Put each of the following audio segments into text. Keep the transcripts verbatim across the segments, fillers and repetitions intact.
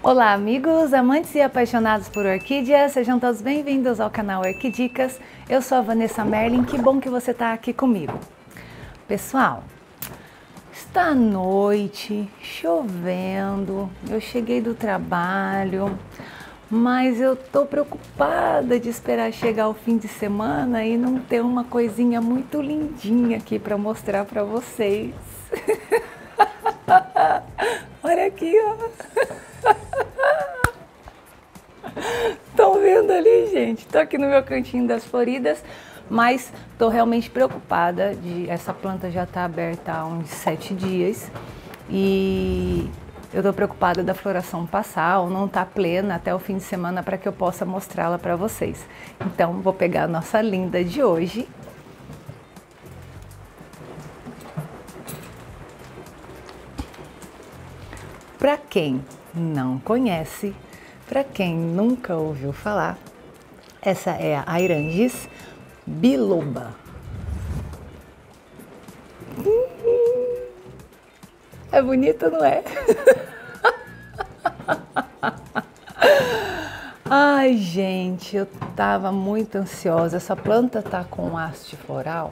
Olá amigos, amantes e apaixonados por orquídeas, sejam todos bem-vindos ao canal Orquidicas. Eu sou a Vanessa Merlin, que bom que você está aqui comigo. Pessoal, está à noite, chovendo, eu cheguei do trabalho, mas eu tô preocupada de esperar chegar o fim de semana e não ter uma coisinha muito lindinha aqui para mostrar para vocês. Olha aqui, ó. Estão vendo ali, gente? Tô aqui no meu cantinho das floridas, mas tô realmente preocupada de essa planta já tá aberta há uns sete dias e eu tô preocupada da floração passar ou não tá plena até o fim de semana para que eu possa mostrá-la para vocês. Então vou pegar a nossa linda de hoje. Para quem não conhece, para quem nunca ouviu falar, essa é a Aerangis biloba. É bonita, não é? Ai, gente, eu tava muito ansiosa. Essa planta tá com haste floral.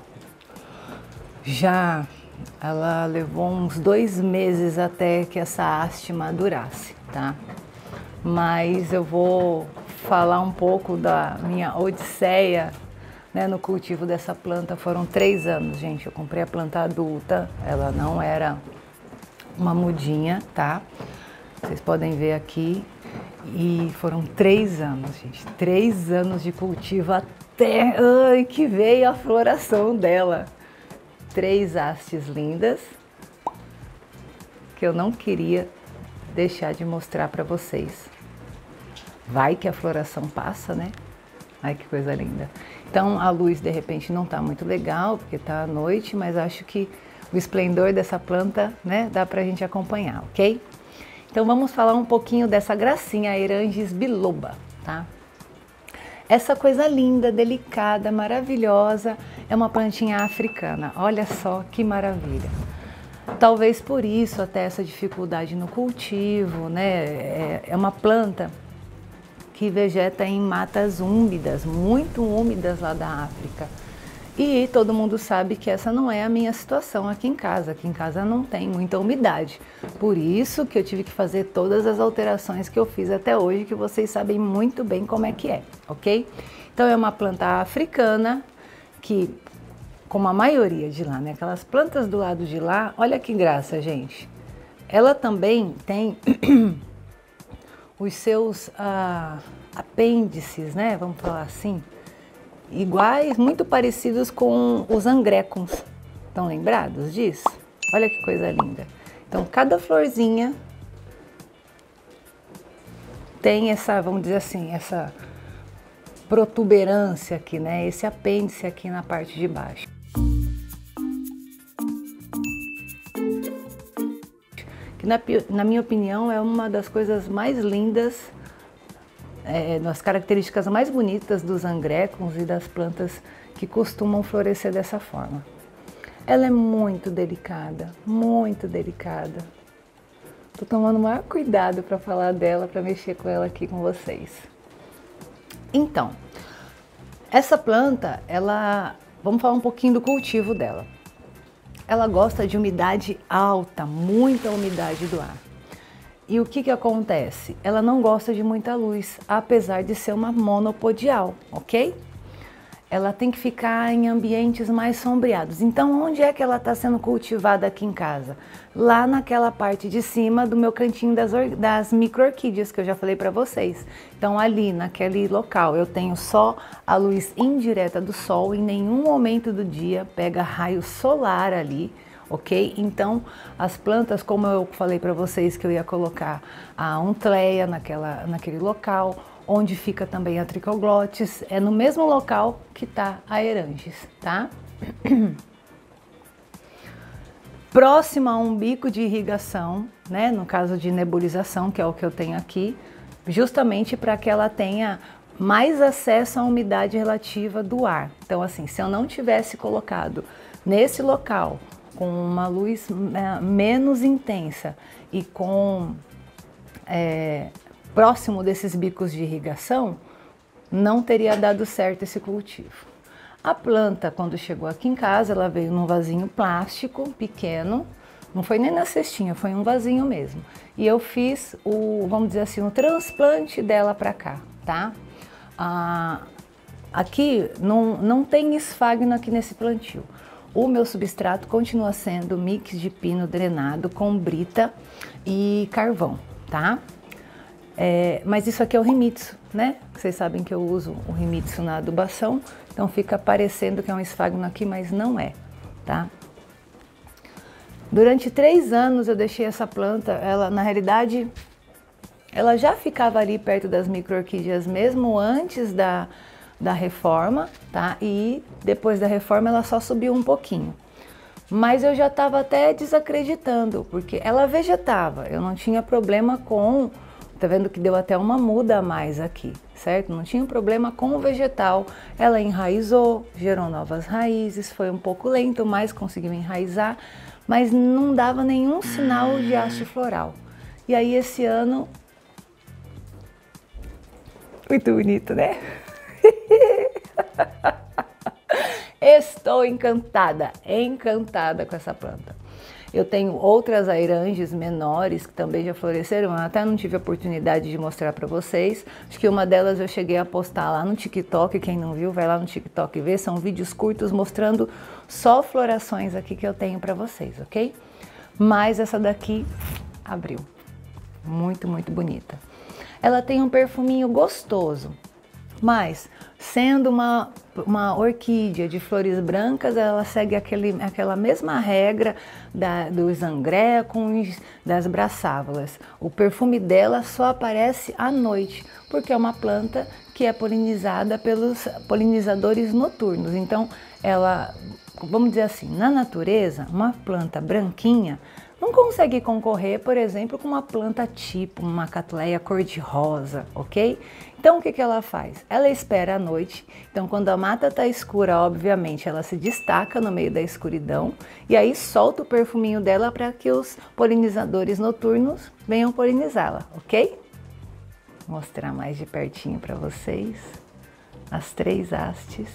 Já ela levou uns dois meses até que essa haste madurasse, tá? Mas eu vou falar um pouco da minha odisseia, né, no cultivo dessa planta. Foram três anos, gente. Eu comprei a planta adulta, ela não era uma mudinha, tá? Vocês podem ver aqui. E foram três anos, gente. Três anos de cultivo até ai, que veio a floração dela. Três hastes lindas que eu não queria deixar de mostrar para vocês. Vai que a floração passa, né? Ai, que coisa linda. Então a luz de repente não tá muito legal porque tá à noite, mas acho que o esplendor dessa planta, né, dá pra gente acompanhar, ok? Então vamos falar um pouquinho dessa gracinha Aerangis biloba, tá? Essa coisa linda, delicada, maravilhosa, é uma plantinha africana. Olha só que maravilha. Talvez por isso até essa dificuldade no cultivo, né? É, é uma planta que vegeta em matas úmidas, muito úmidas lá da África. E todo mundo sabe que essa não é a minha situação aqui em casa. Aqui em casa não tem muita umidade. Por isso que eu tive que fazer todas as alterações que eu fiz até hoje, que vocês sabem muito bem como é que é, ok? Então é uma planta africana que, como a maioria de lá, né? Aquelas plantas do lado de lá, olha que graça, gente. Ela também tem os seus ah, apêndices, né? Vamos falar assim. Iguais, muito parecidos com os angrecums. Estão lembrados disso? Olha que coisa linda. Então, cada florzinha tem essa, vamos dizer assim, essa protuberância aqui, né? Esse apêndice aqui na parte de baixo. Que na, na minha opinião é uma das coisas mais lindas, É, das características mais bonitas dos angrecums e das plantas que costumam florescer dessa forma. Ela é muito delicada, muito delicada. Tô tomando o maior cuidado para falar dela, para mexer com ela aqui com vocês. Então, essa planta, ela, vamos falar um pouquinho do cultivo dela. Ela gosta de umidade alta, muita umidade do ar. E o que que acontece? Ela não gosta de muita luz, apesar de ser uma monopodial, ok? Ela tem que ficar em ambientes mais sombreados. Então, onde é que ela está sendo cultivada aqui em casa? Lá naquela parte de cima do meu cantinho das, das micro-orquídeas, que eu já falei para vocês. Então, ali naquele local, eu tenho só a luz indireta do sol, em nenhum momento do dia pega raio solar ali, ok? Então, as plantas, como eu falei para vocês que eu ia colocar a Untleia naquela, naquele local, onde fica também a Trichoglotis, é no mesmo local que tá a Aerangis, tá? Próximo a um bico de irrigação, né? No caso de nebulização, que é o que eu tenho aqui, justamente para que ela tenha mais acesso à umidade relativa do ar. Então, assim, se eu não tivesse colocado nesse local com uma luz menos intensa e com é, próximo desses bicos de irrigação, não teria dado certo esse cultivo. A planta, quando chegou aqui em casa, ela veio num vasinho plástico pequeno, não foi nem na cestinha, foi um vasinho mesmo. E eu fiz o, vamos dizer assim, o transplante dela para cá, tá? Ah, aqui não, não tem esfagno aqui nesse plantio. O meu substrato continua sendo mix de pino drenado com brita e carvão, tá? É, mas isso aqui é o Rimitsu, né? Vocês sabem que eu uso o Rimitsu na adubação, então fica parecendo que é um esfagno aqui, mas não é, tá? Durante três anos eu deixei essa planta, ela na realidade, ela já ficava ali perto das micro-orquídeas mesmo antes da, da reforma, tá? E depois da reforma ela só subiu um pouquinho. Mas eu já estava até desacreditando, porque ela vegetava, eu não tinha problema com... Tá vendo que deu até uma muda a mais aqui, certo? Não tinha problema com o vegetal. Ela enraizou, gerou novas raízes, foi um pouco lento, mas conseguiu enraizar, mas não dava nenhum sinal de haste floral. E aí esse ano... Muito bonito, né? Estou encantada, encantada com essa planta. Eu tenho outras airanges menores que também já floresceram, eu até não tive a oportunidade de mostrar para vocês. Acho que uma delas eu cheguei a postar lá no TikTok, quem não viu, vai lá no TikTok e vê. São vídeos curtos mostrando só florações aqui que eu tenho para vocês, ok? Mas essa daqui abriu. Muito, muito bonita. Ela tem um perfuminho gostoso, mas sendo uma, uma orquídea de flores brancas, ela segue aquele, aquela mesma regra da, dos angrécuns, das braçávolas. O perfume dela só aparece à noite, porque é uma planta que é polinizada pelos polinizadores noturnos. Então, ela, vamos dizer assim, na natureza, uma planta branquinha não consegue concorrer, por exemplo, com uma planta tipo, uma catleia cor-de-rosa, ok? Então, o que que ela faz? Ela espera à noite, então quando a mata está escura, obviamente, ela se destaca no meio da escuridão e aí solta o perfuminho dela para que os polinizadores noturnos venham polinizá-la, ok? Vou mostrar mais de pertinho para vocês as três hastes.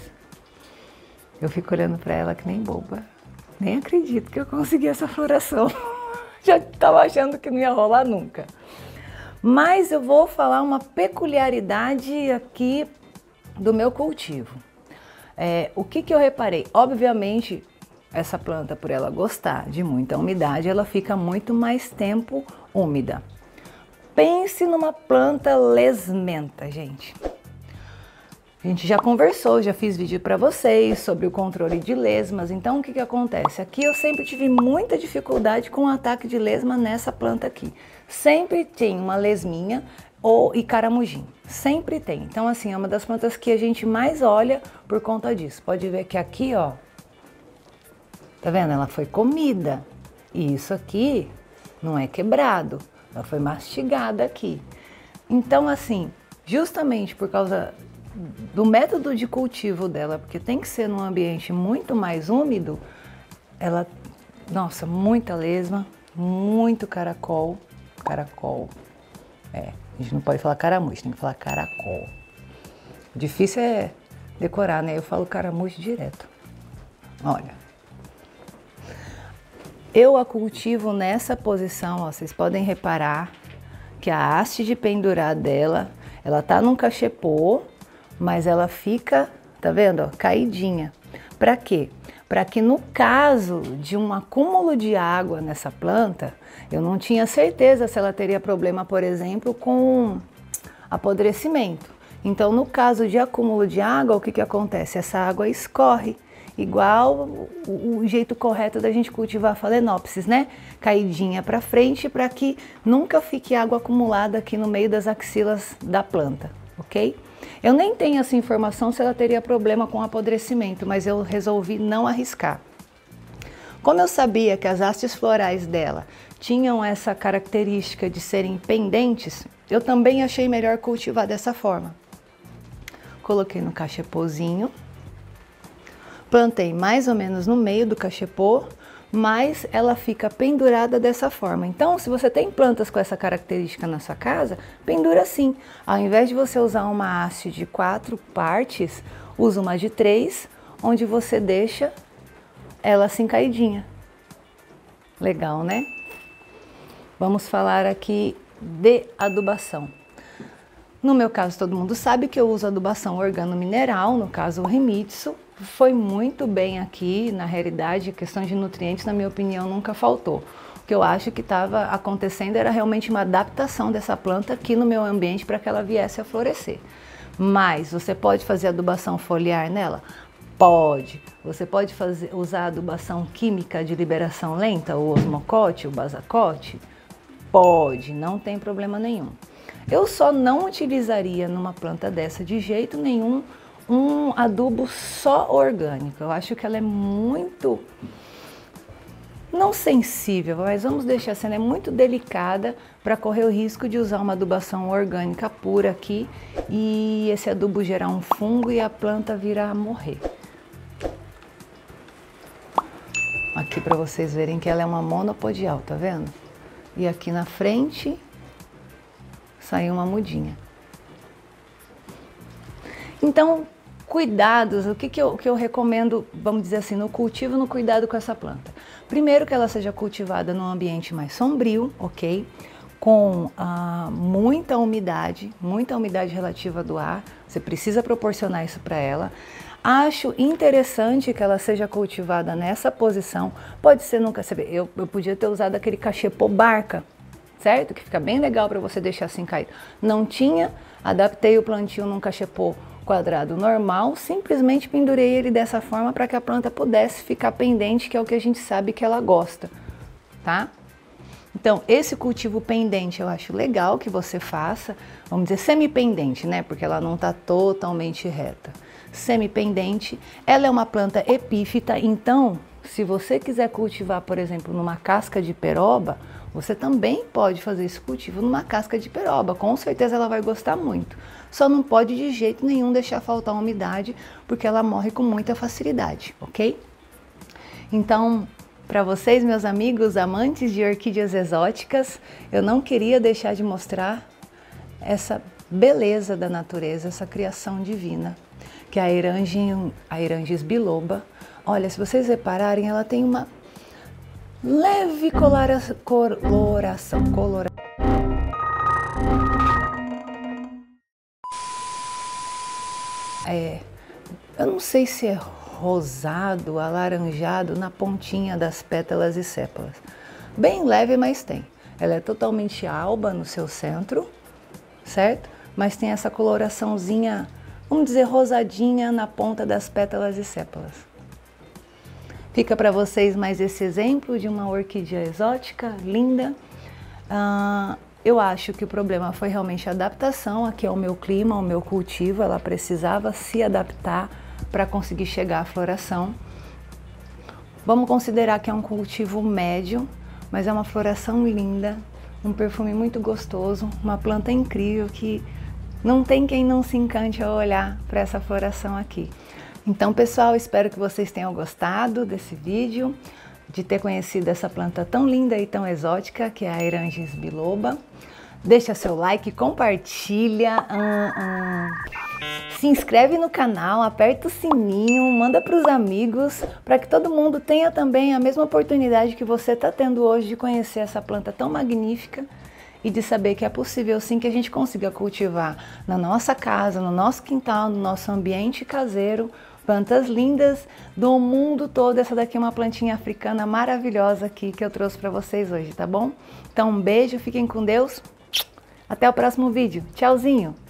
Eu fico olhando para ela que nem boba. Nem acredito que eu consegui essa floração. Já estava achando que não ia rolar nunca. Mas eu vou falar uma peculiaridade aqui do meu cultivo. É, o que que eu reparei? Obviamente, essa planta, por ela gostar de muita umidade, ela fica muito mais tempo úmida. Pense numa planta lesmenta, gente. A gente já conversou, já fiz vídeo para vocês sobre o controle de lesmas. Então, o que que acontece? Aqui eu sempre tive muita dificuldade com o ataque de lesma nessa planta aqui. Sempre tem uma lesminha ou e caramujim. Sempre tem. Então, assim, é uma das plantas que a gente mais olha por conta disso. Pode ver que aqui, ó, tá vendo? Ela foi comida. E isso aqui não é quebrado. Ela foi mastigada aqui. Então, assim, justamente por causa do método de cultivo dela, porque tem que ser num ambiente muito mais úmido, ela, nossa, muita lesma, muito caracol, caracol, é, a gente não pode falar caramujo, tem que falar caracol. O difícil é decorar, né? Eu falo caramujo direto. Olha, eu a cultivo nessa posição, ó, vocês podem reparar que a haste de pendurar dela, ela tá num cachepô, mas ela fica, tá vendo, ó, caidinha. Para quê? Para que no caso de um acúmulo de água nessa planta, eu não tinha certeza se ela teria problema, por exemplo, com apodrecimento. Então, no caso de acúmulo de água, o que que acontece? Essa água escorre, igual o, o jeito correto da gente cultivar Phalaenopsis, né? Caidinha para frente, para que nunca fique água acumulada aqui no meio das axilas da planta, ok? Eu nem tenho essa informação se ela teria problema com apodrecimento, mas eu resolvi não arriscar. Como eu sabia que as hastes florais dela tinham essa característica de serem pendentes, eu também achei melhor cultivar dessa forma. Coloquei no cachepôzinho, plantei mais ou menos no meio do cachepô, mas ela fica pendurada dessa forma. Então, se você tem plantas com essa característica na sua casa, pendura assim. Ao invés de você usar uma haste de quatro partes, usa uma de três, onde você deixa ela assim caidinha. Legal, né? Vamos falar aqui de adubação. No meu caso, todo mundo sabe que eu uso adubação organomineral, no caso o Remitsu. Foi muito bem aqui, na realidade, a questão de nutrientes, na minha opinião, nunca faltou. O que eu acho que estava acontecendo era realmente uma adaptação dessa planta aqui no meu ambiente para que ela viesse a florescer. Mas você pode fazer adubação foliar nela? Pode. Você pode fazer, usar adubação química de liberação lenta, o osmocote, o basacote? Pode, não tem problema nenhum. Eu só não utilizaria numa planta dessa de jeito nenhum um adubo só orgânico. Eu acho que ela é muito, não sensível, mas vamos deixar assim, ela é muito delicada para correr o risco de usar uma adubação orgânica pura aqui e esse adubo gerar um fungo e a planta vir a morrer. Aqui para vocês verem que ela é uma monopodial, tá vendo? E aqui na frente saiu uma mudinha. Então, cuidados, o que, que, eu, que eu recomendo, vamos dizer assim, no cultivo, no cuidado com essa planta. Primeiro, que ela seja cultivada num ambiente mais sombrio, ok? Com ah, muita umidade, muita umidade relativa do ar. Você precisa proporcionar isso para ela. Acho interessante que ela seja cultivada nessa posição. Pode ser nunca, eu, eu podia ter usado aquele cachepô barca, certo? Que fica bem legal para você deixar assim caído. Não tinha, adaptei o plantio num cachepô quadrado normal, simplesmente pendurei ele dessa forma para que a planta pudesse ficar pendente, que é o que a gente sabe que ela gosta, tá? Então, esse cultivo pendente eu acho legal que você faça, vamos dizer semi-pendente, né? Porque ela não está totalmente reta. Semi-pendente, ela é uma planta epífita, então, se você quiser cultivar, por exemplo, numa casca de peroba, você também pode fazer esse cultivo numa casca de peroba, com certeza ela vai gostar muito. Só não pode de jeito nenhum deixar faltar umidade, porque ela morre com muita facilidade, ok? Então, para vocês, meus amigos amantes de orquídeas exóticas, eu não queria deixar de mostrar essa beleza da natureza, essa criação divina, que é a Erangi, a Erangeis biloba. Olha, se vocês repararem, ela tem uma leve coloração, coloração, coloração. É, eu não sei se é rosado, alaranjado na pontinha das pétalas e sépalas. Bem leve, mas tem. Ela é totalmente alba no seu centro, certo? Mas tem essa coloraçãozinha, vamos dizer, rosadinha na ponta das pétalas e sépalas. Fica para vocês mais esse exemplo de uma orquídea exótica, linda. Ah, eu acho que o problema foi realmente a adaptação aqui ao meu clima, ao meu cultivo. Ela precisava se adaptar para conseguir chegar à floração. Vamos considerar que é um cultivo médio, mas é uma floração linda, um perfume muito gostoso, uma planta incrível que não tem quem não se encante ao olhar para essa floração aqui. Então, pessoal, espero que vocês tenham gostado desse vídeo, de ter conhecido essa planta tão linda e tão exótica, que é a Erangeis biloba. Deixa seu like, compartilha, hum, hum. se inscreve no canal, aperta o sininho, manda para os amigos, para que todo mundo tenha também a mesma oportunidade que você está tendo hoje de conhecer essa planta tão magnífica e de saber que é possível sim que a gente consiga cultivar na nossa casa, no nosso quintal, no nosso ambiente caseiro, plantas lindas do mundo todo. Essa daqui é uma plantinha africana maravilhosa aqui que eu trouxe para vocês hoje, tá bom? Então um beijo, fiquem com Deus, até o próximo vídeo, tchauzinho!